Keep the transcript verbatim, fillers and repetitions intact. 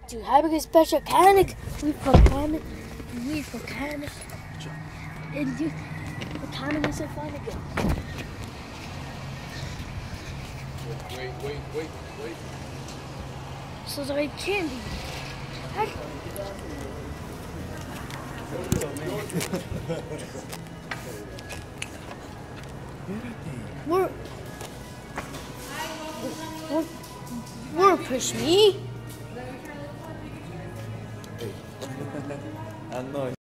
to having a special mechanic. We've mechanic. We've mechanic. And you, mechanic is so fun again. Wait, wait, wait, wait. So it's like candy. I... More, more, more push me. I know.